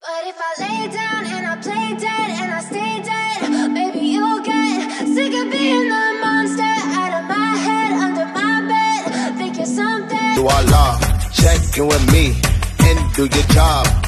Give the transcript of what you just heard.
But if I lay down and I play dead and I stay dead, maybe you'll get sick of being the monster out of my head, under my bed. Think you're something. You are law, check in with me and do your job.